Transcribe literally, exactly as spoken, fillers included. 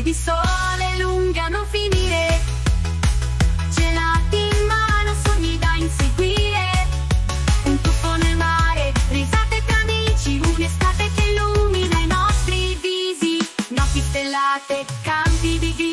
notte di sole lunghe a non finire, gelati in mano, sogni da inseguire, un tuffo nel mare, risate tra amici, un'estate che illumina i nostri visi, notti stellate, campi di ghiaccio.